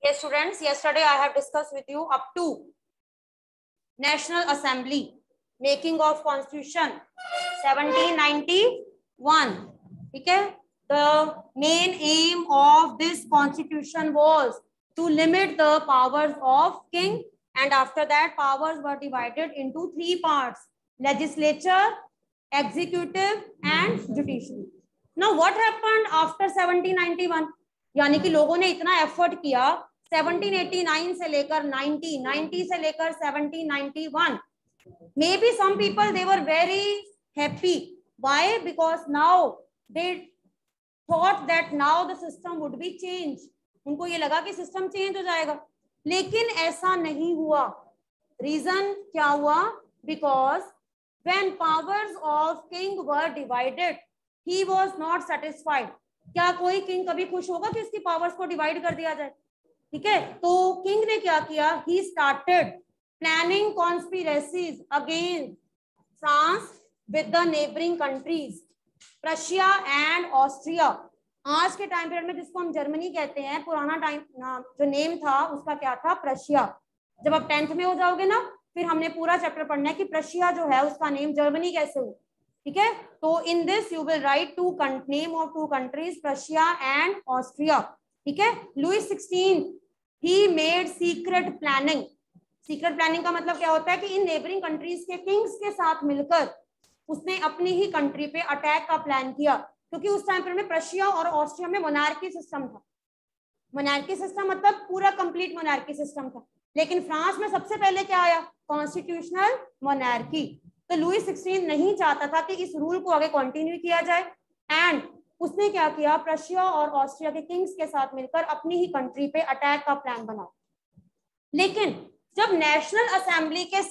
Okay, students, yesterday I have discussed with you up to National Assembly, making of Constitution 1791. Okay, the main aim of this Constitution was to limit the powers of king, and after that powers were divided into three parts: legislature, executive and judiciary. Now what happened after 1791? यानी कि लोगों ने इतना effort किया 1789 से लेकर 90 से लेकर 1791. Maybe some people they were very happy. Why? Because now they thought that now the system would be changed. उनको ये लगा कि सिस्टम चेंज हो जाएगा, लेकिन ऐसा नहीं हुआ. रीजन क्या हुआ? Because when powers of king were divided, he was not satisfied. क्या कोई किंग कभी खुश होगा कि इसकी पावर्स को डिवाइड कर दिया जाए? ठीक है, तो किंग ने क्या किया? He started planning conspiracies against France with the neighbouring countries Prussia and Austria. आज के टाइम पीरियड में जिसको हम जर्मनी कहते हैं, पुराना टाइम जो नेम था उसका क्या था? प्रशिया. जब आप 10th में हो जाओगे ना, फिर हमने पूरा चैप्टर पढ़ना है कि प्रशिया जो है उसका नेम जर्मनी कैसे हुआ. ठीक है, तो in this you will write name of two countries, Prussia and Austria. ठीक है, Louis 16 he made secret planning. Secret planning का मतलब क्या होता है कि इन नेबरिंग कंट्रीज के किंग्स के साथ मिलकर उसने अपनी ही कंट्री पे अटैक का प्लान किया, क्योंकि उस टाइम पर में प्रशिया और ऑस्ट्रिया में मोनार्की सिस्टम था. मोनार्की सिस्टम मतलब पूरा कंप्लीट मोनार्की सिस्टम था, लेकिन फ्रांस में सबसे पहले क्या आया? Constitutional monarchy. तो लुइस 16 नहीं चाहता था कि इस रूल को आगे कंटिन्यू किया जाए, एंड उसने क्या किया? प्रशिया और ऑस्ट्रिया के किंग्स के साथ मिलकर अपनी ही कंट्री पे अटैक का प्लान बना. लेकिन जब नेशनल असेंबली के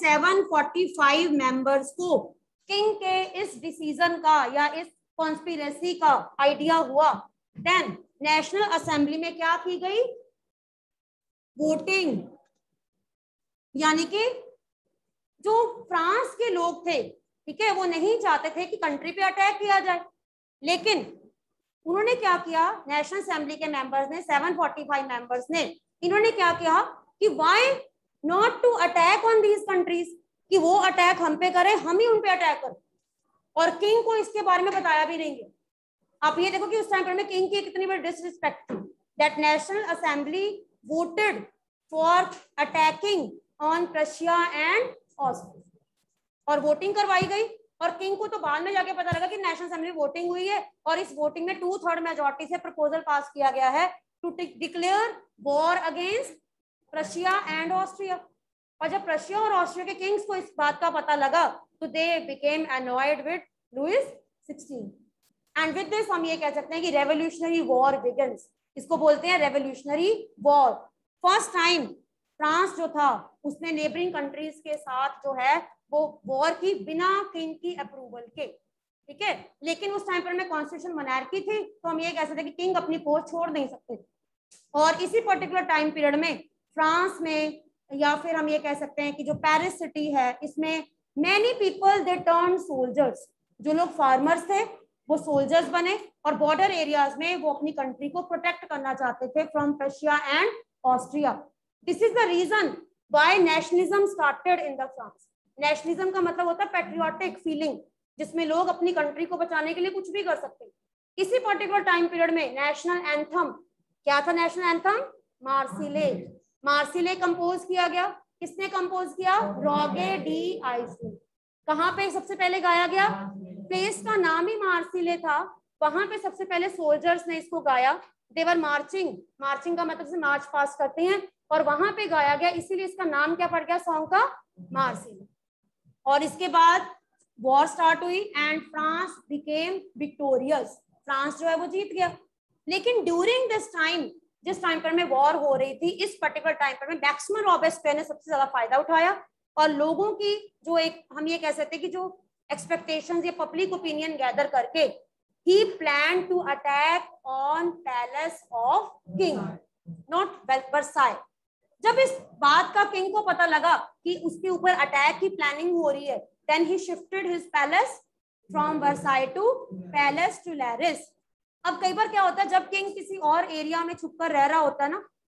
745 मेंबर्स को किंग के इस डिसीजन का या इस कॉन्स्पिरेसी का आइडिया हुआ, देन नेशनल असेंबली में क्या की गई? वोटिंग. यानी कि जो फ्रांस के लोग थे, ठीक है, वो नहीं चाहते थे कि कंट्री पे अटैक किया जाए, लेकिन उन्होंने क्या किया? नेशनल असेंबली के मेंबर्स ने, 745 मेंबर्स ने, इन्होंने क्या किया कि why not to attack on these countries, कि वो अटैक हम पे करे, हम ही उन पे अटैक करें. और किंग को इसके बारे में बताया भी नहीं है. आप ये देखो कि उस टाइम पर में किंग की कितनी बड़ी डिसरिस्पेक्ट थी. That national assembly voted for attacking on Prussia and Austria, और वोटिंग करवाई गई. और किंग को तो बाद में जाके पता लगा कि नेशनल असेंबली वोटिंग हुई है, और इस वोटिंग में 2/3 मेजॉरिटी से प्रपोजल पास किया गया है to declare war against Prussia and Austria. और जब प्रशिया और ऑस्ट्रिया के किंग्स को इस बात का पता लगा, तो they became annoyed with Louis 16. And with this हम ये कह सकते हैं कि रेवोल्यूशनरी वॉर बिगिंस. इसको बोलते हैं revolutionary war. First time France जो था उसने नेबरिंग कंट्रीज के साथ जो है वो वॉर की बिना किंग की अप्रूवल के. ठीक है, लेकिन उस टाइम पर में कॉन्स्टिट्यूशन मोनार्की थी, तो हम ये कह सकते हैं कि किंग अपनी पोस्ट छोड़ नहीं सकते थे. और इसी पर्टिकुलर टाइम पीरियड में फ्रांस में, या फिर हम ये कह सकते हैं कि जो पेरिस सिटी है, इसमें many people they turn soldiers. जो लोग फार्मर्स थे वो सोल्जर्स बने, और बॉर्डर एरियाज में वो अपनी कंट्री को प्रोटेक्ट करना चाहते थे from Prussia and Austria. This is the reason why nationalism started in the France. Nationalism का मतलब होता है पैट्रियोटिक फीलिंग, जिसमें लोग अपनी कंट्री को बचाने के लिए कुछ भी कर सकते हैं. इसी पर्टिकुलर टाइम पीरियड में नेशनल एंथम क्या था? National anthem Marseillaise. Marseillaise compose किया गया. किसने कंपोज किया? Rouget de Lisle. कहाँ पे सबसे पहले गाया गया? प्लेस का नाम ही मार्सिले था, वहां पे सबसे पहले सोल्जर्स ने इसको गाया. देवर मार्चिंग. मार्चिंग का मतलब से मार्च पास करते हैं, और वहां पे गाया गया, इसीलिए इसका नाम क्या पड़ गया सॉन्ग का? मार्सिले. और इसके बाद वॉर स्टार्ट हुई and France became victorious. France जो है वो जीत गया. लेकिन ड्यूरिंग दिस टाइम, जिस टाइम पर में वॉर हो रही थी, इस पर्टिकुलर टाइम पर में मैक्सिमम रॉबेस्पियर ने सबसे ज्यादा फायदा उठाया, और लोगों की जो एक हम ये कह सकते हैं कि जो एक्सपेक्टेशंस या पब्लिक ओपिनियन गैदर करके ही plan to attack on palace of king, not Versailles. जब इस बात का किंग को पता लगा कि उसके ऊपर अटैक की प्लानिंग हो रही है, then he shifted his palace from Versailles to palace to Tuileries. अब कई बार क्या होता है, जब किंग किसी और एरिया में छुपकर रह रहा होता है ना,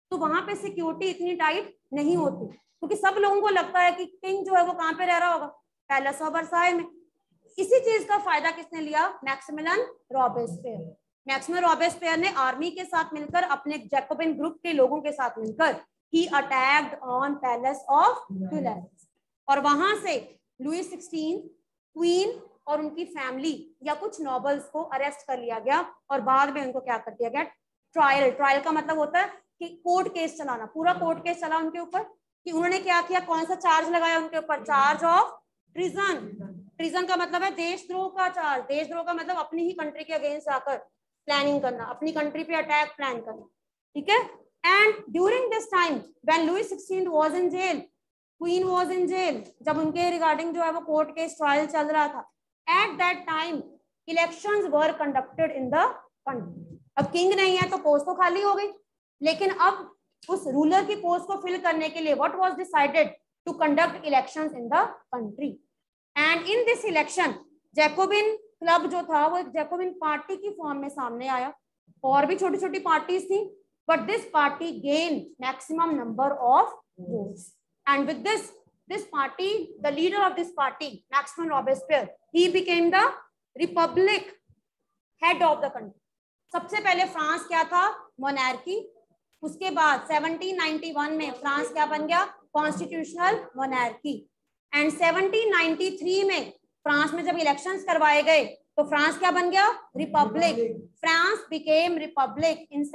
तो वहां पे सिक्योरिटी इतनी टाइट नहीं होती, क्योंकि सब लोगों को लगता है कि किंग जो है वो कहाँ पे रह रहा होगा, पैलेस ऑफ वर्साई में। इसी चीज का फायदा किसने लिया, मैक्सिमिलियन रॉबेस्पियर। मैक्सिमिलियन रॉबेस्पियर ने आर्मी के साथ मिलकर, अपने जैकोबिन ग्रुप के लोगों के साथ मिलकर ही attacked on palace of Tuileries, और वहां से लुई 16 क्वीन और उनकी फैमिली या कुछ नॉबल्स को अरेस्ट कर लिया गया, और बाद में उनको क्या कर दिया गया, ट्रायल। ट्रायल का मतलब होता है कि कोर्ट केस चलाना, पूरा कोर्ट केस चला उनके ऊपर कि उन्होंने क्या किया, कौन सा चार्ज लगाया उनके ऊपर, चार्ज ऑफ ट्रीजन। ट्रीजन का मतलब है देशद्रोह का चार्ज। देशद्रोह का मतलब अपनी ही कंट्री के अगेंस्ट आकर प्लानिंग करना, अपनी कंट्री पे अटैक प्लान करना, ठीक है। And during this time when Louis 16 was in jail, queen was in jail, जब उनके रिगार्डिंग जो है वो कोर्ट केस ट्रायल चल रहा था, at that time elections were conducted in the country. अब किंग नहीं है तो पोस्ट तो खाली हो गई, लेकिन अब उस रूलर की पोस्ट को फिल करने के लिए what was decided, to conduct elections in the country. And in this election Jacobin club जो था वो एक जैकोबिन पार्टी की फॉर्म में सामने आया, और भी छोटी छोटी पार्टीज थी, but this party gain maximum number of votes, and with this party, the leader of this party, Maximilian Robespierre, he became the republic head of the country. सबसे पहले फ्रांस क्या था, मोनार्की। उसके बाद 1791 में फ्रांस क्या बन गया, कॉन्स्टिट्यूशनल मोनार्की। एंड 1793 में फ्रांस में जब इलेक्शंस करवाए गए तो फ्रांस क्या बन गया, republic. France became republic in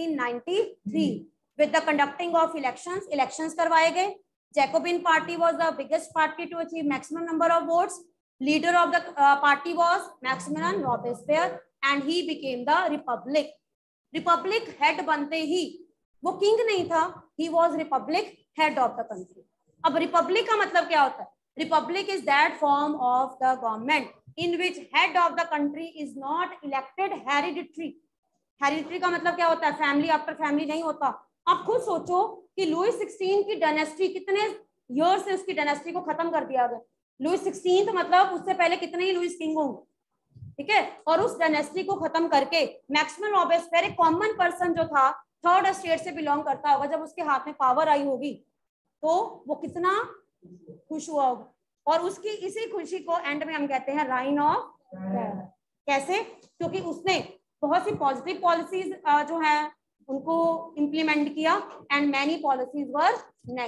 1793 with the conducting of elections. Elections करवाए गए। Jacobin party was the biggest party to achieve maximum number of votes. Leader of the party was Maximilian Robespierre, and he became the republic. Republic head बनते ही वो king नहीं था, he was republic head of the country. अब republic का मतलब क्या होता है, republic is that form of the government in which head of the country is not elected hereditary. Hereditary का मतलब क्या होता है, family after family नहीं होता। आप खुद सोचो कि लुई 16 की डायनेस्टी कितने ईयर से उसकी डायनेस्टी को खत्म कर दिया गया। लुई 16 मतलब उससे पहले कितने ही लुईस किंग होंगे, ठीक है। और उस डायनेस्टी को खत्म करके मैक्सिमिलियन रॉबेस्पियर एक कॉमन पर्सन जो था, थर्ड स्टेट से बिलोंग करता होगा, जब उसके हाथ में पावर आई होगी तो वो कितना खुश हुआ होगा। और उसकी इसी खुशी को एंड में हम कहते हैं राइन ऑफ टेरर। कैसे, क्योंकि उसने बहुत सी पॉजिटिव पॉलिसीज जो है उनको इम्प्लीमेंट किया, and many policies were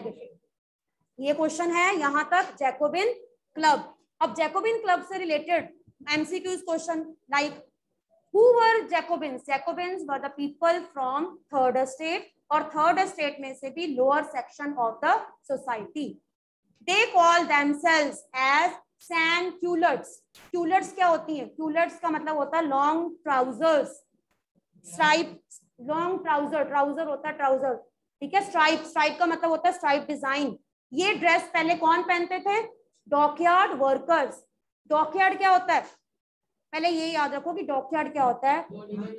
negative. ये क्वेश्चन है यहाँ तक जैकोबिन क्लब। अब जैकोबिन क्लब से related MCQs question like who were Jacobins. Jacobins were the people from third state, और थर्ड स्टेट में से भी lower section of the society. They call themselves as sans culottes. Culottes क्या होती हैं, culottes का मतलब होता है long trousers, stripe, long trouser, trouser होता है ट्राउजर, ठीक है। स्ट्राइप, स्ट्राइप का मतलब होता है स्ट्राइप डिजाइन। ये ड्रेस पहले कौन पहनते थे, डॉकयार्ड वर्कर्स। डॉकयार्ड क्या होता है, पहले ये याद रखो कि डॉकयार्ड क्या होता है,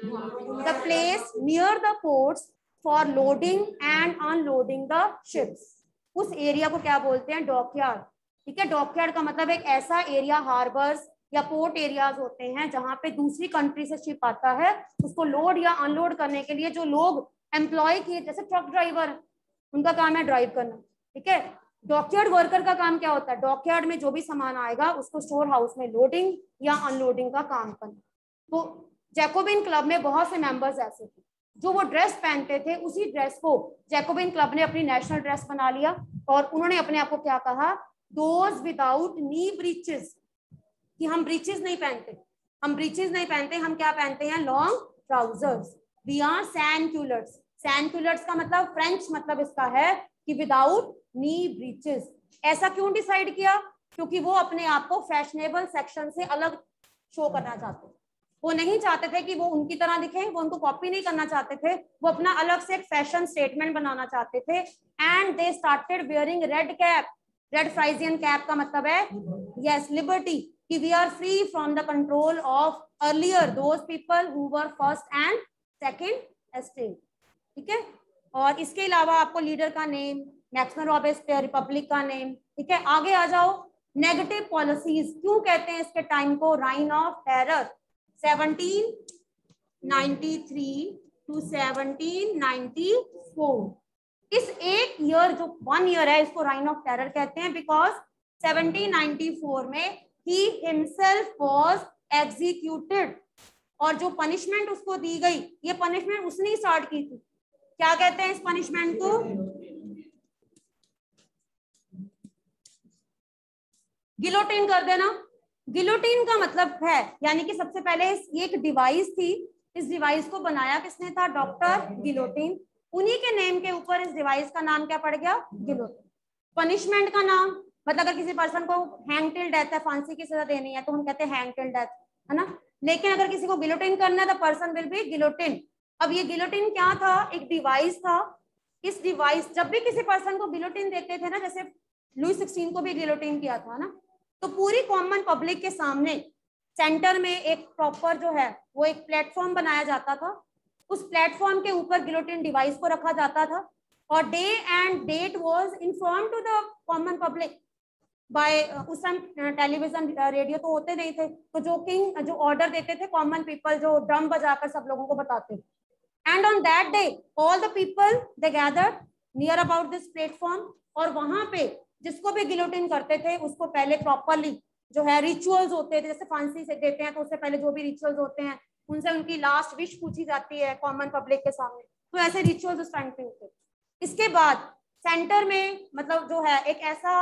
the place near the ports for loading and unloading the ships. उस एरिया को क्या बोलते हैं, डॉकयार्ड, ठीक है। डॉकयार्ड का मतलब एक ऐसा एरिया, हार्बर्स या पोर्ट एरियाज होते हैं जहां पे दूसरी कंट्री से शिप आता है, उसको लोड या अनलोड करने के लिए जो लोग एम्प्लॉय किए, जैसे ट्रक ड्राइवर, उनका काम है ड्राइव करना, ठीक है। डॉकयार्ड वर्कर का काम क्या होता है, डॉकयार्ड में जो भी सामान आएगा उसको स्टोर हाउस में लोडिंग या अनलोडिंग का काम करना। तो जैकोबिन क्लब में बहुत से मेंबर्स ऐसे थे जो वो ड्रेस पहनते थे, उसी ड्रेस को जैकोबिन क्लब ने अपनी नेशनल ड्रेस बना लिया, और उन्होंने अपने आप को क्या कहा, दोज विदाउट नी ब्रीचेस, कि हम ब्रीचेस नहीं पहनते, हम ब्रीचेस नहीं पहनते, हम क्या पहनते हैं, long trousers. We are sans culottes. Sans culottes का मतलब फ्रेंच मतलब इसका है कि विदाउट नी ब्रीचेस। ऐसा क्यों डिसाइड किया, क्योंकि वो अपने आप को फैशनेबल सेक्शन से अलग शो करना चाहते, वो नहीं चाहते थे कि वो उनकी तरह दिखें, वो उनको कॉपी नहीं करना चाहते थे, वो अपना अलग से एक फैशन स्टेटमेंट बनाना चाहते थे। And they started wearing red cap. Red Phrygian cap का मतलब है यस लिबर्टी, कि we are free from the control of earlier those people who were first and second state, ठीक है। और इसके अलावा आपको लीडर का नेम, मैक्सिमिलियन रॉबेस्पियर, रिपब्लिक का नेम, ठीक है। आगे आ जाओ, नेगेटिव पॉलिसीज क्यों कहते हैं इसके टाइम को राइन ऑफ टेरर। 1793 to 1796 इस एक ईयर जो 1 ईयर है इसको राइन ऑफ टेरर कहते हैं, बिकॉज 1794 में he himself was executed, और जो पनिशमेंट उसको दी गई ये पनिशमेंट उसने ही स्टार्ट की थी। क्या कहते हैं इस पनिशमेंट को? गिलोटिन कर देना। गिलोटिन का मतलब है यानी कि सबसे पहले ये एक डिवाइस थी, इस डिवाइस को बनाया किसने था? Doctor Guillotin. उन्हीं के नेम के ऊपर इस डिवाइस का नाम क्या पड़ गया? गिलोटिन। पनिशमेंट का नाम मतलब अगर किसी पर्सन को हैंग टिल डेथ है, फांसी की सजा देनी है तो हम कहते हैं हैंग टिल डेथ, है ना। लेकिन अगर किसी को गिलोटिन करना है the person will be guillotine. अब ये गिलोटिन क्या था? एक डिवाइस था। इस डिवाइस जब भी किसी पर्सन को गिलोटिन देते थे ना, जैसे लुई 16 को भी गिलोटिन किया था ना, तो पूरी कॉमन पब्लिक के सामने सेंटर में एक प्रॉपर जो है वो एक प्लेटफॉर्म बनाया जाता था। उस प्लेटफॉर्म के ऊपर गिलोटिन डिवाइस को रखा जाता था और day and date was inform to the common public by, उस टाइम टेलीविजन रेडियो तो होते नहीं थे, तो जो किंग जो ऑर्डर देते थे कॉमन पीपल जो ड्रम बजाकर सब लोगों को बताते। And on that day all the people they gathered near about this platform, और वहां पे जिसको भी गिलोटिन करते थे उसको पहले प्रॉपरली जो है रिचुअल्स होते थे, जैसे फांसी से देते हैं तो उससे पहले जो भी रिचुअल्स होते हैं उनसे उनकी लास्ट विश पूछी जाती है कॉमन पब्लिक के सामने, तो ऐसे रिचुअल्स उस टाइम पे होते थे। इसके बाद सेंटर में मतलब जो है एक ऐसा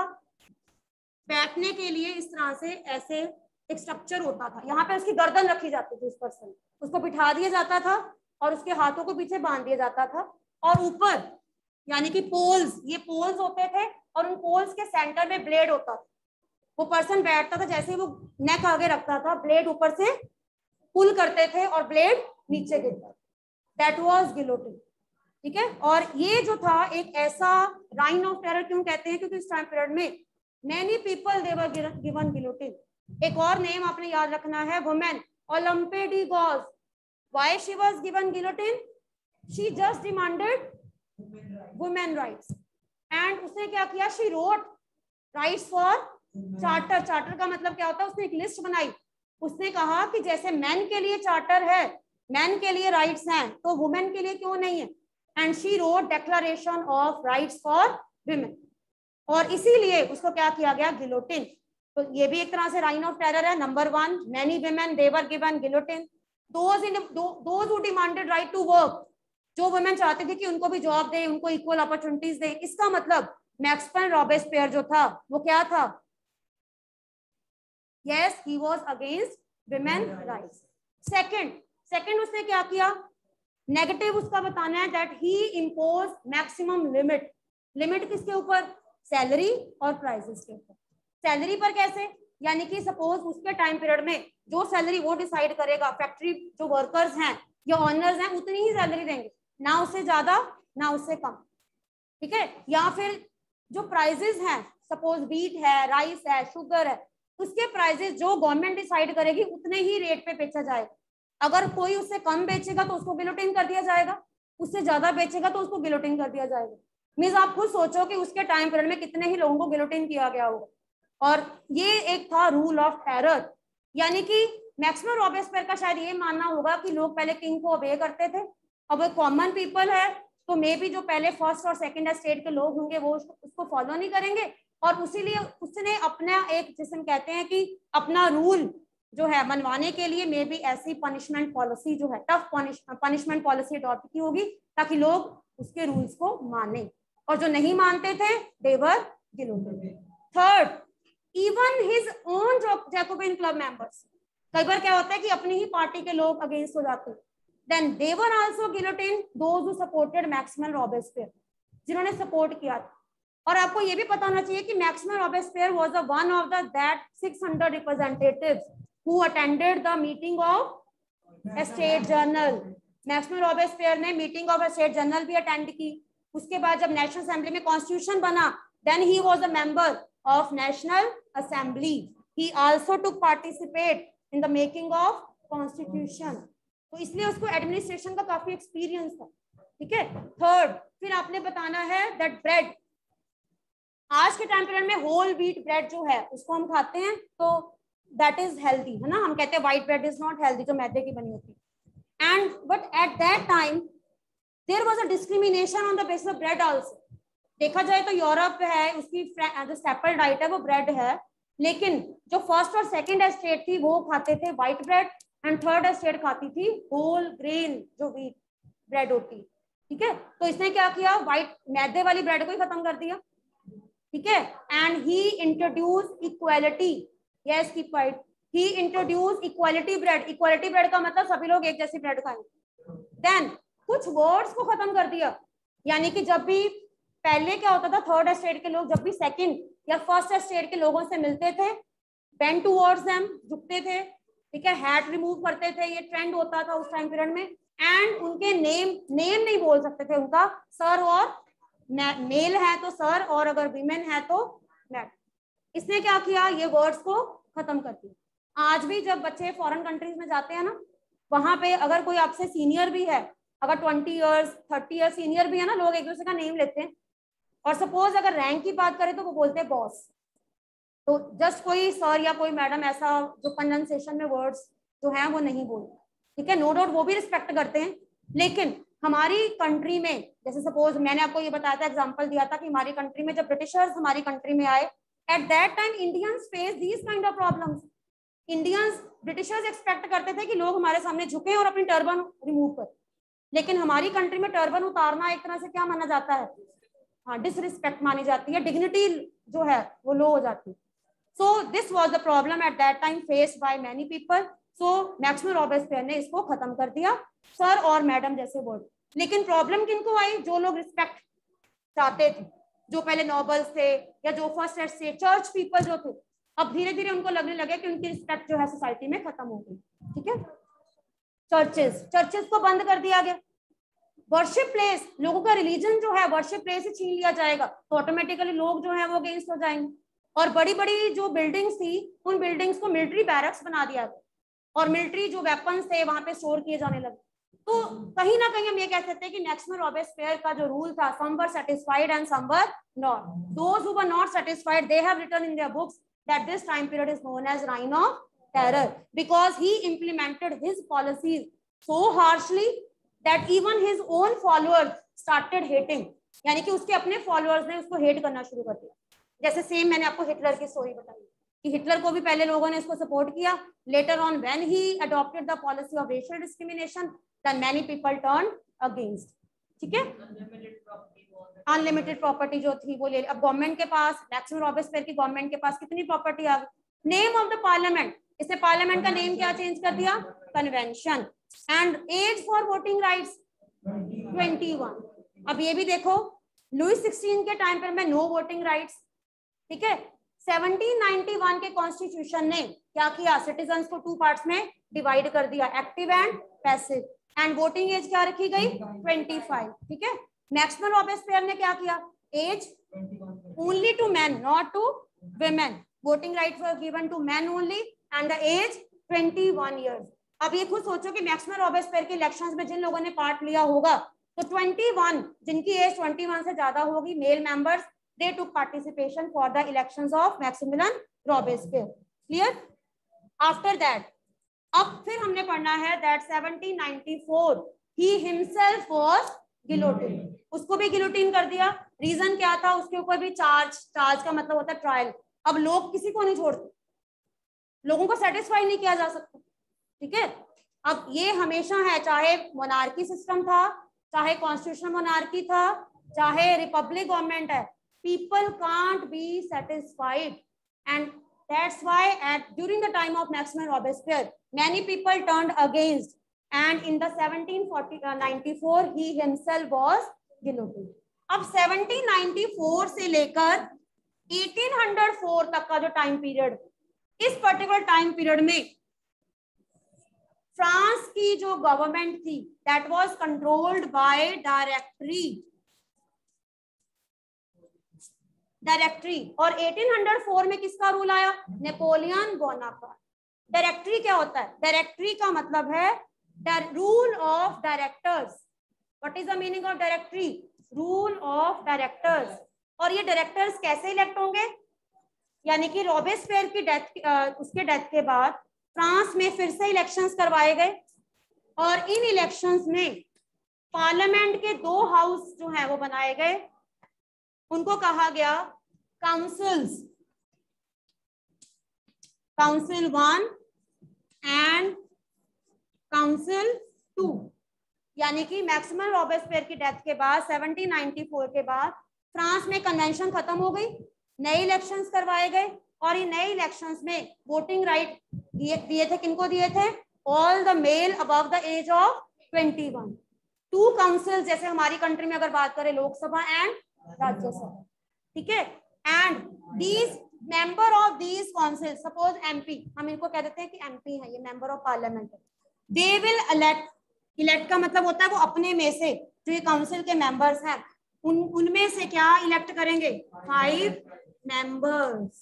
बैठने के लिए इस तरह से ऐसे एक स्ट्रक्चर होता था, यहाँ पे उसकी गर्दन रखी जाती थी, उस पर्सन उसको बिठा दिया जाता था और उसके हाथों को पीछे बांध दिया जाता था, और ऊपर यानी कि पोल्स, ये पोल्स होते थे और उन पोल्स के सेंटर में ब्लेड होता था। वो पर्सन बैठता था, जैसे ही वो नेक आगे रखता था ब्लेड ऊपर से पुल करते थे और ब्लेड नीचे गिरता था। दैट वाज गिलोटिन, ठीक है। और ये जो था एक ऐसा राइन ऑफ टेरर क्यों कहते हैं? क्योंकि इस टाइम पीरियड में many people they were given guillotine. एक और नेम आपने याद रखना है, women Olympe de Gouges. Why she was given guillotine? She just demanded women rights, and उसने क्या किया? She wrote rights for charter. Charter का मतलब क्या होता है? उसने एक लिस्ट बनाई, उसने कहा कि जैसे मैन के लिए चार्टर है, मैन के लिए राइट्स हैं, तो वुमेन के लिए क्यों नहीं है? And she wrote declaration of rights for women, और इसीलिए उसको क्या किया गया? गिलोटिन। तो ये भी एक तरह से राइन ऑफ टेरर है। Number 1, many women they were given guillotine. Those who demanded right to work, जो वुमेन चाहते थे कि उनको भी जॉब दे, उनको इक्वल अपॉर्चुनिटीज दे। इसका मतलब मैक्सवेल रॉबेस्पियर जो था वो क्या था? Yes, he was against women rights. Second उसने क्या किया? नेगेटिव उसका बताना है that he impose maximum limit. Limit किसके ऊपर? सैलरी और प्राइसेस के ऊपर। सैलरी पर कैसे? यानी कि सपोज उसके टाइम पीरियड में जो सैलरी वो डिसाइड करेगा, फैक्ट्री जो वर्कर्स हैं या ऑनर्स हैं उतनी ही सैलरी देंगे, ना उससे ज्यादा ना उससे कम, ठीक है। या फिर जो प्राइजेस हैं, सपोज व्हीट है, राइस है, शुगर है, उसके प्राइजेस जो गवर्नमेंट डिसाइड करेगी उतने ही रेट पे बेचा जाएगा। अगर कोई उससे कम बेचेगा तो उसको गिलोटिन कर दिया जाएगा, उससे ज्यादा बेचेगा तो उसको गिलोटिन कर दिया जाएगा। मींस आप खुद सोचो कि उसके टाइम पीरियड में कितने ही लोगों को गिलोटिन किया गया होगा। और ये एक था रूल ऑफ टेरर। यानी कि मैक्सिमम रॉबेस्पियर का शायद ये मानना होगा कि लोग पहले किंग को ओबे करते थे, अब वो कॉमन पीपल है तो मे बी जो पहले फर्स्ट और सेकंड स्टेट के लोग होंगे वो उसको फॉलो नहीं करेंगे, और उसीलिए उसने अपना एक, जिसे हम कहते हैं कि अपना रूल जो है मनवाने के लिए मे बी ऐसी पनिशमेंट पॉलिसी जो है, टफ पनिशमेंट पॉलिसी अडॉप्ट की होगी ताकि लोग उसके रूल्स को माने, और जो नहीं मानते थे they were guillotine. Third, even his own Jacobin club members, कई बार क्या होता है कि अपनी ही पार्टी के लोग अगेंस्ट हो जाते हैं, then they were also guillotine those who supported Maximilien Robespierre, जिन्होंने सपोर्ट किया था। और आपको ये भी पता होना चाहिए कि Maximilien Robespierre was the one of the that 600 representatives who attended the meeting of state general. Maximilien Robespierre ने मीटिंग ऑफ स्टेट जर्नल भी अटेंड की। उसके बाद जब नेशनल असेंबली में कॉन्स्टिट्यूशन बना, then he was a member of National Assembly. He also took participate in the making of Constitution. तो इसलिए उसको एडमिनिस्ट्रेशन का काफी एक्सपीरियंस था, ठीक है। थर्ड, फिर आपने बताना है दैट ब्रेड, आज के टाइम पीरियड में होल व्हीट ब्रेड जो है उसको हम खाते हैं तो दैट इज हेल्दी, है ना। हम कहते हैं white bread is not healthy, जो मैदे की बनी होती है। And but at that time there was a discrimination on the basis of bread also. देखा जाए तो यूरोप है, उसकी जो स्टेपल डाइट है वो ब्रेड है, लेकिन जो फर्स्ट और सेकंड एस्टेट थी वो खाते थे white bread, and third estate खाती थी होल ग्रेन जो व्हीट ब्रेड होती। ठीक है, तो इसने क्या किया, व्हाइट मैदे वाली ब्रेड को ही खत्म कर दिया। ठीक है, and he introduce equality, yes keep quiet, he introduce equality bread. Equality bread का मतलब सभी लोग एक जैसी ब्रेड खाएंगे। देन कुछ वर्ड्स को खत्म कर दिया, यानी कि जब भी पहले क्या होता था, थर्ड एस्टेट के लोग जब भी सेकंड या फर्स्ट एस्टेट के लोगों से मिलते थे, बेंड टुवर्ड्स देम, झुकते थे। ठीक है, हैट रिमूव करते थे, ये ट्रेंड होता था उस टाइम पीरियड में। एंड उनके नेम नहीं बोल सकते थे उनका, सर और मेल है तो सर, और अगर वीमेन है तो मैम। इसने क्या किया, ये वर्ड्स को खत्म कर दिया। आज भी जब बच्चे फॉरेन कंट्रीज में जाते हैं ना, वहां पे अगर कोई आपसे सीनियर भी है, अगर 20 इयर्स 30 इयर्स सीनियर भी है ना, लोग एक दूसरे का नेम लेते हैं। और सपोज अगर रैंक की बात करें तो वो बोलते हैं बॉस, तो जस्ट कोई सर या कोई मैडम ऐसा जो प्रोनाउंसिएशन में वर्ड्स जो है वो नहीं बोलते। ठीक है, नो डाउट वो भी रिस्पेक्ट करते हैं, लेकिन हमारी कंट्री में जैसे सपोज मैंने आपको ये बताया था, एग्जांपल दिया था कि हमारी कंट्री में जब ब्रिटिशर्स हमारी कंट्री में आए, at that time Indians face these kind of problems. Indians, Britishers expect करते थे कि लोग हमारे सामने झुके और अपनी टर्बन रिमूव करें, लेकिन हमारी कंट्री में टर्बन उतारना एक तरह से क्या माना जाता है, हाँ, डिसरिस्पेक्ट मानी जाती है, डिग्निटी जो है वो लो हो जाती है। So this was the problem at that time faced by many people. So Maximilien Robespierre ने इसको खत्म कर दिया, सर और मैडम जैसे वर्ड। लेकिन प्रॉब्लम किनको आई, जो लोग रिस्पेक्ट चाहते थे, जो पहले नोबल्स थे या जो फर्स्ट से चर्च पीपल जो थे, अब धीरे धीरे उनको लगने लगे कि उनकी रिस्पेक्ट जो है सोसाइटी में खत्म हो गई। ठीक है, चर्चेस को बंद कर दिया गया। वर्शिप प्लेस, लोगों का रिलीजन जो है वर्शिप प्लेस से छीन लिया जाएगा, तो ऑटोमेटिकली लोग जो है वो अगेंस्ट हो जाएंगे। और बड़ी बड़ी जो बिल्डिंग्स थी, उन बिल्डिंग्स को मिलिट्री बैरक्स बना दिया गया, और मिलिट्री जो वेपन्स थे वहां पे स्टोर किए जाने लगे। तो कहीं ना कहीं हम ये कह सकते हैं कि मैक्सिमम रॉबेस्पियर का जो रूल था, some were satisfied and some were not. Those who were not satisfied, they have written in their books that this time period is known as reign of terror, because he implemented his policies so harshly that even his own followers started hating, यानी कि उसके अपने followers ने उसको hate करना शुरू कर दिया। जैसे सेम मैंने आपको हिटलर की स्टोरी बताई कि हिटलर को भी पहले लोगों ने इसको सपोर्ट किया, later on when he adopted the policy of racial discrimination, then many people turn against. ठीक है, अनलिमिटेड प्रॉपर्टी जो थी वो ले, अब गवर्नमेंट के पास, मैक्सिमम रॉबेस्पियर की गवर्नमेंट के पास कितनी प्रॉपर्टी आ गई। नेम ऑफ द पार्लियामेंट, इसने पार्लियामेंट का नेम क्या चेंज कर दिया, convention. And age for voting rights 21। अब ये भी देखो, लुई 16 के टाइम पर में नो वोटिंग राइट्स। ठीक है, 1791 के कॉन्स्टिट्यूशन ने क्या किया, सिटीजन्स को 2 पार्ट्स में डिवाइड कर दिया, active and passive, and voting age क्या रखी गई, 25। ठीक है, मैक्सिमम रॉबेस्पियर ने क्या किया, age only to man not to women, voting rights were given to men only and the age 21 years। अब ये खुद सोचो कि मैक्सिमम रॉबेस्पियर के इलेक्शंस में जिन लोगों ने पार्ट लिया होगा, तो 21, जिनकी एज 21 से ज्यादा होगी, male members, they took participation for the elections of Maximilian Robespierre। Clear? After that, अब फिर हमने पढ़ना है that 1794 he himself was guillotined, उसको भी गिलोटिन कर दिया। रीजन क्या था, उसके ऊपर भी चार्ज का मतलब होता है ट्रायल। अब लोग किसी को नहीं छोड़ते, लोगों को सेटिस्फाई नहीं किया जा सकता। ठीक है, अब ये हमेशा है, चाहे मोनार्की सिस्टम था, चाहे कॉन्स्टिट्यूशनल मोनार्की था, चाहे रिपब्लिक गवर्नमेंट है, people can't be satisfied, and that's why during the time of Maximin Robespierre many people turned against, and in the 1794 he himself was guillotined। अब 1794 से लेकर 1804 तक का जो टाइम पीरियड, इस पर्टिकुलर टाइम पीरियड में France की जो गवर्नमेंट थी that was controlled by directory, और 1804 में किसका रूल आया, नेपोलियन बोनापार्ट। डायरेक्टरी क्या होता है, डायरेक्टरी का मतलब है rule of directors. What is the meaning of directory, rule of directors. और ये डायरेक्टर्स कैसे इलेक्ट होंगे, यानी कि रॉबेस्पियर की उसके डेथ के बाद फ्रांस में फिर से इलेक्शंस करवाए गए, और इन इलेक्शंस में पार्लियामेंट के 2 हाउस जो हैं वो बनाए गए, उनको कहा गया काउंसिल्स, काउंसिल 1 एंड काउंसिल 2। यानी कि मैक्सिमम रॉबेस्पियर की डेथ के बाद 1794 के बाद फ्रांस में कन्वेंशन खत्म हो गई, नए इलेक्शंस करवाए गए, और ये नए इलेक्शंस में वोटिंग राइट दिए थे, किनको दिए थे? All the male above the age of 21। 2 council, जैसे हमारी कंट्री में अगर बात करें लोकसभा एंड राज्यसभा, ठीक है। And these member of these council, suppose MP, हम इनको कह देते हैं कि एमपी है, ये मेंबर ऑफ पार्लियामेंट है, दे विल इलेक्ट, इलेक्ट का मतलब होता है वो अपने में से जो ये काउंसिल के मेंबर्स हैं उनमें से क्या इलेक्ट करेंगे? 5 मेंबर्स।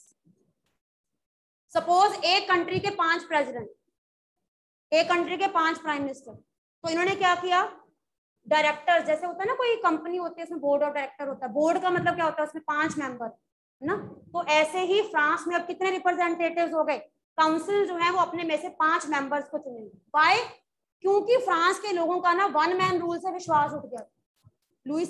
सपोज एक कंट्री के 5 प्रेसिडेंट, एक कंट्री के 5 प्राइम मिनिस्टर, तो इन्होंने क्या किया? डायरेक्टर, जैसे होता है ना कोई कंपनी होती है उसमें बोर्ड ऑफ डायरेक्टर होता है, बोर्ड का मतलब क्या होता है? उसमें 5 मेंबर है ना। तो ऐसे ही फ्रांस में अब कितने रिप्रेजेंटेटिव्स हो गए? काउंसिल जो है वो अपने में से 5 मेंबर्स को चुनेंगे। बाय, क्योंकि फ्रांस के लोगों का ना 1 मैन रूल से विश्वास उठ गया। लुई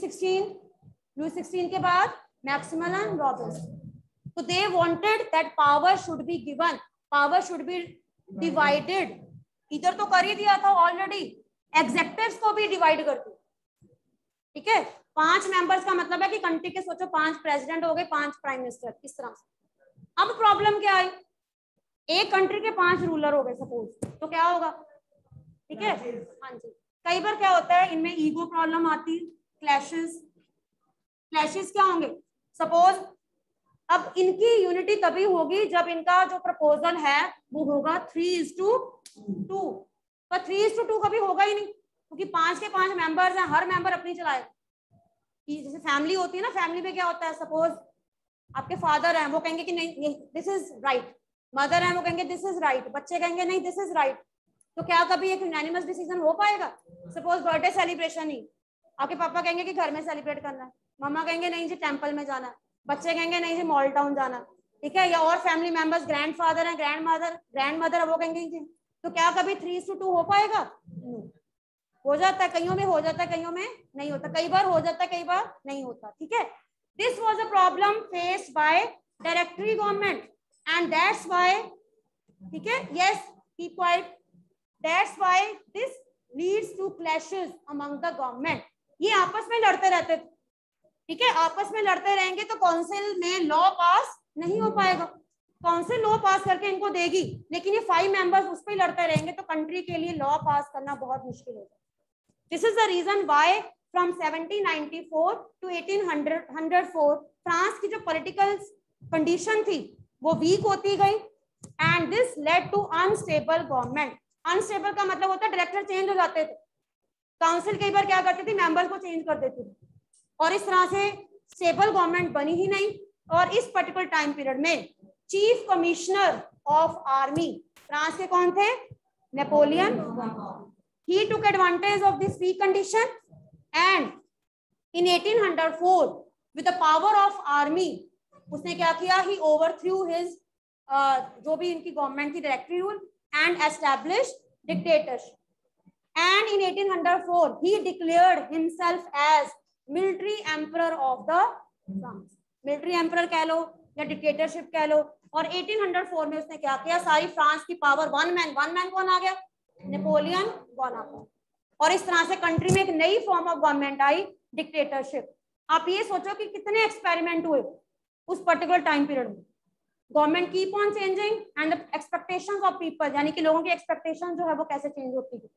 16 के बाद मैक्सिमिलियन रॉबेस्पियर, तो they wanted that power should be given, power should be divided. इधर तो कर ही दिया था ऑलरेडी, एग्जेक्टिव्स को भी डिवाइड कर दिया, ठीक है। 5 मेंबर्स का मतलब है कि कंट्री के सोचो 5 प्रेसिडेंट हो गए, 5 प्राइम मिनिस्टर, इस तरह से। अब प्रॉब्लम क्या आई? एक कंट्री के 5 रूलर हो गए सपोज, तो क्या होगा? ठीक है, हाँ जी। कई बार क्या होता है, इनमें ईगो प्रॉब्लम आती है, क्लैशेस। क्लैशेस क्या होंगे? सपोज अब इनकी यूनिटी तभी होगी जब इनका जो प्रपोजल है वो होगा 3:2, पर 3:2 कभी होगा ही नहीं, क्योंकि 5 के 5 मेंबर्स हैं, हर मेंबर अपनी चलाएगा। जैसे फैमिली होती है ना, फैमिली में क्या होता है, सपोज आपके फादर हैं, वो कहेंगे कि नहीं दिस इज राइट, मदर है वो कहेंगे दिस इज राइट, बच्चे कहेंगे नहीं दिस इज राइट। तो क्या कभी एक यूनानिमस डिसीजन हो पाएगा? सपोज बर्थडे सेलिब्रेशन ही, आपके पापा कहेंगे कि घर में सेलिब्रेट करना है, मम्मा कहेंगे नहीं जी टेंपल में जाना है, बच्चे कहेंगे नहीं जी मॉल टाउन जाना, ठीक है। या और फैमिली मेंबर्स, ग्रैंडफादर है, ग्रैंड मदर, वो कहेंगे जी। तो क्या कभी 3:2 हो पाएगा? हो जाता है, कईयों में हो जाता है, कईयों में नहीं होता, कई बार हो जाता है, कई बार नहीं होता, ठीक है। This was a problem faced by directory government and that's why, ठीक है, yes keep quiet, that's why this leads to clashes among the government. ये आपस में लड़ते रहते थे, ठीक है, आपस में लड़ते रहेंगे तो काउंसिल में लॉ पास नहीं हो पाएगा। काउंसिल लॉ पास करके इनको देगी, लेकिन ये 5 मेंबर्स उस पर लड़ते रहेंगे तो कंट्री के लिए लॉ पास करना बहुत मुश्किल होगा। This is the reason why from 1794 to 1804 France की जो पॉलिटिकल कंडीशन थी वो वीक होती गई, and this led to unstable government. Unstable का मतलब होता है डायरेक्टर चेंज हो जाते थे, काउंसिल कई बार क्या करती थी, मेंबर को चेंज कर देती थी, और इस तरह से स्टेबल गवर्नमेंट बनी ही नहीं। और इस पर्टिकुलर टाइम पीरियड में chief commissioner of army France के कौन थे? Napoleon. He took advantage of this weak condition and in 1804 with the power of army उसने क्या किया? He overthrew his जो भी इनकी गवर्नमेंट थी directory rule and established dictatorship. And in 1804 he declared himself as military emperor of the France. Military emperor कह लो या डिक्टेटरशिप कह लो। और 1804 में उसने क्या किया? सारी फ्रांस की पावर वन मैन कौन आ गया? Napoleon Bonaparte. और इस तरह से कंट्री में एक नई फॉर्म ऑफ गवर्नमेंट आई, डिक्टेटरशिप। आप ये सोचो कि कितने एक्सपेरिमेंट हुए उस पर्टिकुलर टाइम पीरियड में। Government keep on changing and the expectations of people, यानी कि लोगों की एक्सपेक्टेशन जो है वो कैसे चेंज होती है।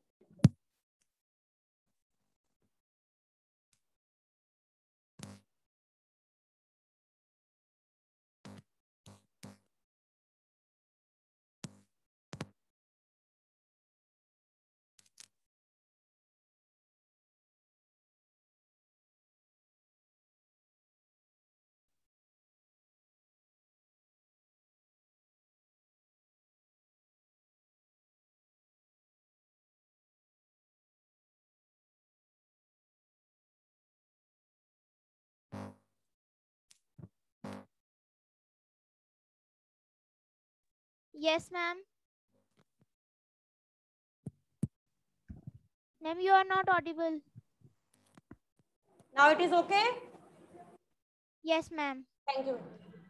Yes, ma'am. Ma'am, you are not audible. Now it is okay? Yes, ma'am. Thank you.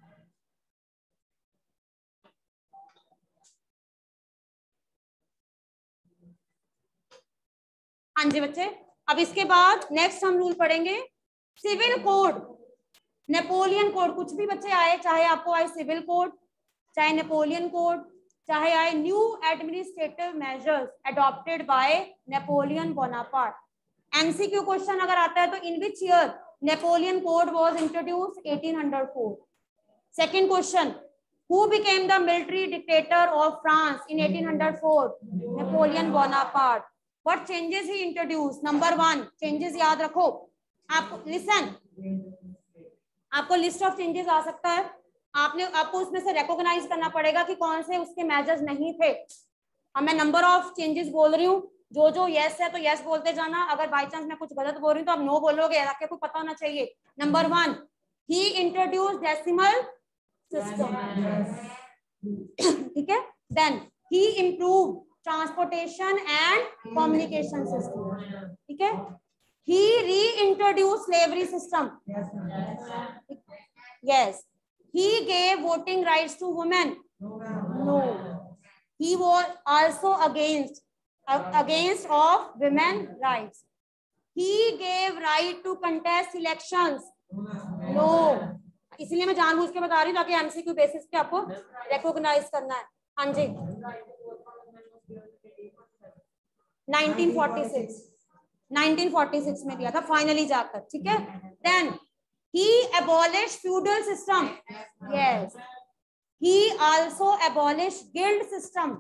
हाँ जी बच्चे, अब इसके बाद नेक्स्ट हम रूल पढ़ेंगे सिविल कोड, नेपोलियन कोड। कुछ भी बच्चे आए, चाहे आपको आए सिविल कोड, चाहे नेपोलियन कोड, चाहे आए new administrative measures adopted by Napoleon Bonaparte. MCQ question अगर आता है तो in which year Napoleon code was introduced? 1804। Second question, who became the military dictator of France in 1804? Napoleon Bonaparte. What changes he introduce? Number 1 changes याद रखो आपको, listen, आपको list of changes आ सकता है, आपको उसमें से रिकॉग्नाइज करना पड़ेगा कि कौन से उसके मेजर्स नहीं थे। अब मैं नंबर ऑफ चेंजेस बोल रही हूँ, जो जो यस है तो यस बोलते जाना, अगर बाई चांस मैं कुछ गलत बोल रही हूँ तो आप नो बोलोगे, आपको पता होना चाहिए। Number 1, he introduce decimal system, ठीक है। Then he improve transportation and communication system, ठीक है। he reintroduced slavery system, yes. He gave voting rights to women, no. He was also against of women rights. He gave right to contest elections, no. इसलिए मैं जानबूझ के बता रही हूँ ताकि एमसीक्यू बेसिस पे आपको रिकॉग्नाइज करना है। हाँ जी, 1946 में दिया था फाइनली जाकर, ठीक है। Then he abolished feudal system, yes. he also abolished guild system,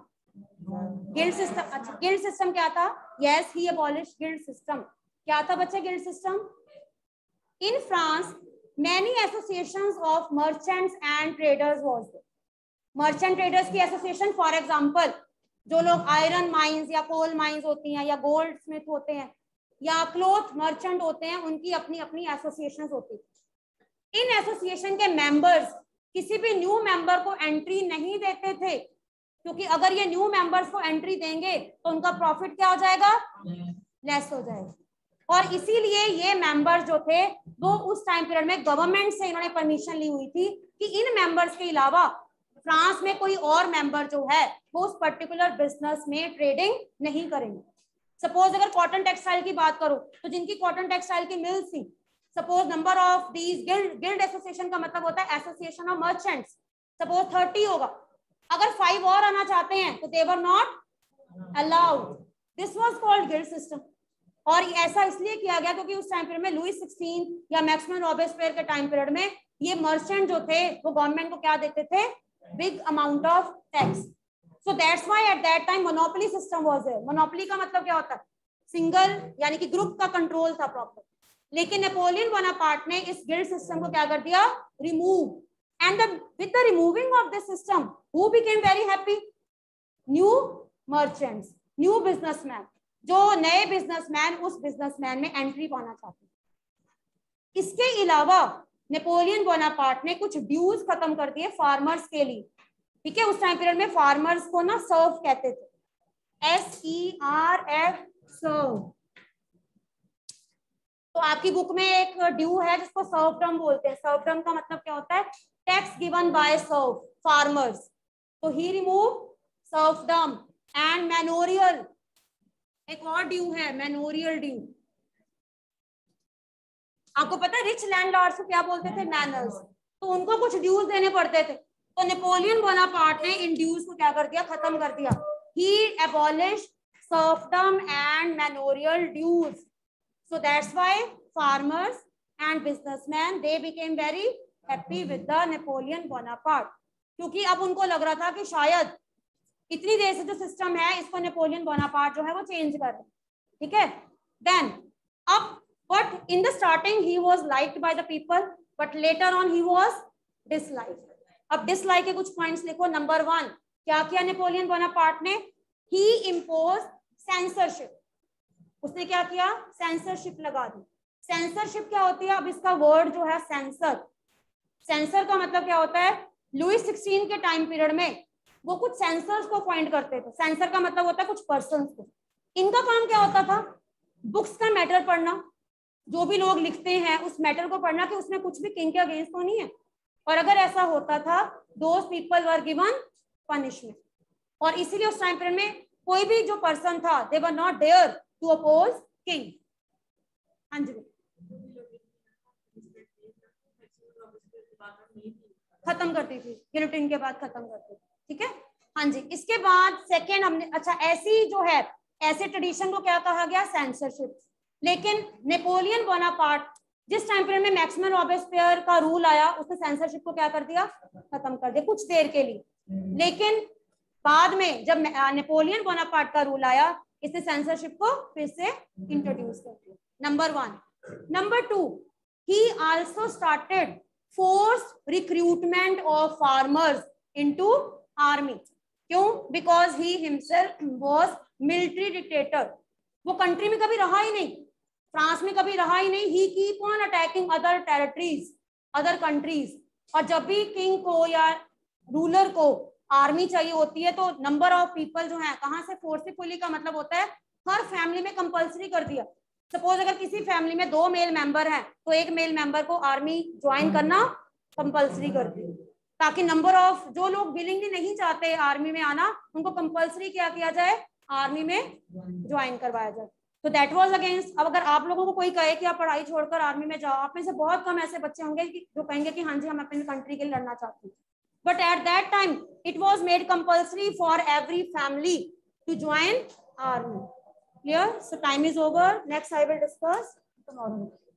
अच्छा guild system क्या था? yes, he abolished guild system। क्या था बच्चे guild system? in France many associations of merchants and traders was there। merchant traders की association, for example जो लोग iron mines या कोल माइंस होती हैं या गोल्ड स्मिथ होते हैं या क्लॉथ मर्चेंट होते हैं, उनकी अपनी अपनी एसोसिएशंस होती है। इन एसोसिएशन के मेंबर्स किसी भी न्यू मेंबर को एंट्री नहीं देते थे, क्योंकि अगर ये न्यू मेंबर्स को एंट्री देंगे तो उनका प्रॉफिट क्या हो जाएगा? लेस हो जाएगा। और इसीलिए ये मेंबर्स जो थे वो उस टाइम पीरियड में गवर्नमेंट से इन्होंने परमिशन ली हुई थी कि इन मेंबर्स के अलावा फ्रांस में कोई और मेंबर जो है वो उस पर्टिकुलर बिजनेस में ट्रेडिंग नहीं करेंगे। सपोज अगर कॉटन टेक्सटाइल की बात करो तो जिनकी कॉटन टेक्सटाइल की मिल्स थी, suppose number of these guild association का मतलब होता है एसोसिएशन ऑफ मर्चेंट्स, सपोज 30 होगा, अगर 5 और आना चाहते हैं तो they were not allowed. This was called guild system. और ऐसा इसलिए किया गया क्योंकि उस टाइम पीरियड में लुई 16 या मैक्सिमम रॉबेस्पियर के टाइम पीरियड में ये मर्चेंट जो थे वो गवर्नमेंट को क्या देते थे? Big amount of tax. So that's why at that time monopoly system was there. Monopoly का मतलब क्या होता है? सिंगल, यानी कि ग्रुप का कंट्रोल था प्रॉपर। लेकिन नेपोलियन बोनापार्ट ने इस गिल्ड सिस्टम को क्या कर दिया? Remove. And with the removing of this system who became very happy? New merchants, new businessman. जो नए बिजनेसमैन उस बिजनेसमैन में एंट्री पाना चाहते हैं। इसके अलावा नेपोलियन बोनापार्ट ने कुछ ड्यूज खत्म कर दिए फार्मर्स के लिए, ठीक है। उस टाइम पीरियड में फार्मर्स को ना सर्व कहते थे, SERF, सर्व। तो आपकी बुक में एक ड्यू है जिसको सर्वडम बोलते हैं। सर्वडम का मतलब क्या होता है? Tax given by serf farmers. तो ही रिमूव सर्वडम एंड मैनोरियल। एक और ड्यू है मैनोरियल ड्यू। आपको पता है रिच लैंडलॉर्ड्स को क्या बोलते थे? मैनर्स। तो उनको कुछ ड्यूज देने पड़ते थे। तो नेपोलियन बोनापार्ट ने इन ड्यूज को क्या कर दिया? खत्म कर दिया। He abolished serfdom and manorial dues. So that's why farmers and businessman they became very happy with the Napoleon Bonaparte, क्योंकि अब उनको लग रहा था कि शायद इतनी देर से जो सिस्टम है इसको नेपोलियन बोनापार्ट जो है वो चेंज कर रहे, ठीक है। देन अब but in the starting he was liked by the people but later on he was disliked। अब dislike के कुछ पॉइंट्स लिखो। नंबर 1, क्या किया नेपोलियन बोनापार्ट ने? he imposed censorship। उसने क्या किया? सेंसरशिप लगा दी। सेंसरशिप क्या होती है? अब इसका वर्ड जो है सेंसर, सेंसर का मतलब क्या होता है? लुई 16 के टाइम पीरियड में वो कुछ सेंसर्स को अपॉइंट करते थे। सेंसर का मतलब होता है कुछ पर्सन्स को। इनका काम क्या होता था? बुक्स का मैटर पढ़ना, जो भी लोग लिखते हैं उस मैटर को पढ़ना कि उसमें कुछ भी किंग के अगेंस्ट तो नहीं है, और अगर ऐसा होता था those people were given punishment. और इसीलिए उस टाइम पीरियड में कोई भी जो पर्सन था they were not dare to oppose king. हाँ जी, खत्म करती थी, गिलोटिन के बाद खत्म करती थी, ठीक है। हाँ जी, इसके बाद सेकेंड हमने, अच्छा ऐसी जो है ऐसे ट्रेडिशन को क्या कहा गया, सेंसरशिप। लेकिन नेपोलियन बोनापार्ट जिस टाइम पीरियड में मैक्सिमम रॉबेस्पियर का रूल आया उसने सेंसरशिप को क्या कर दिया, खत्म कर दिया कुछ देर के लिए। लेकिन बाद में जब नेपोलियन बोनापार्ट का रूल आया इसने सेंसरशिप को फिर से इंट्रोड्यूस कर दिया। Number 1। Number 2, he also started forced recruitment of farmers into army। क्यों? Because he himself was military dictator। वो कंट्री में कभी रहा ही नहीं, फ्रांस में कभी रहा ही नहीं। he keep on attacking other territories, other countries। और जब भी किंग को या रूलर को आर्मी चाहिए होती है तो नंबर ऑफ पीपल जो है कहां से, फोर्सफुली का मतलब होता है हर फैमिली में कंपलसरी कर दिया। सपोज अगर किसी फैमिली में 2 मेल मेंबर हैं तो एक मेल मेंबर को आर्मी ज्वाइन करना कंपलसरी कर दी, ताकि नंबर ऑफ जो लोग विलिंगली नहीं चाहते आर्मी में आना उनको कंपलसरी क्या किया जाए, आर्मी में ज्वाइन करवाया जाए। तो दैट वाज अगेंस्ट। अब अगर आप लोगों को कोई कहे कि आप पढ़ाई छोड़कर आर्मी में जाओ, आप में से बहुत कम ऐसे बच्चे होंगे जो कहेंगे कि हाँ जी हम अपनी कंट्री के लिए लड़ना चाहते हैं। But at that time it was made compulsory for every family to join army. Clear? So time is over. Next I will discuss tomorrow.